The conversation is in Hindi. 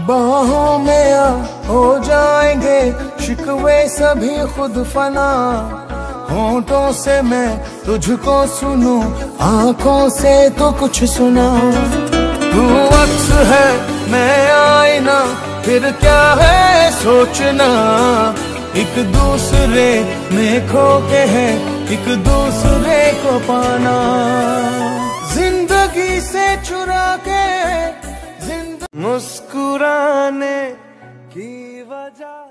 बाहों में आ हो जाएंगे शिकवे सभी खुद फना। होंठों से मैं तुझको सुनूं, आंखों से तो कुछ सुना। तू अक्स है मैं आईना, फिर क्या है सोचना। एक दूसरे में खो के है एक दूसरे को पाना। जिंदगी से चुरा के मुस्कुराने की वजह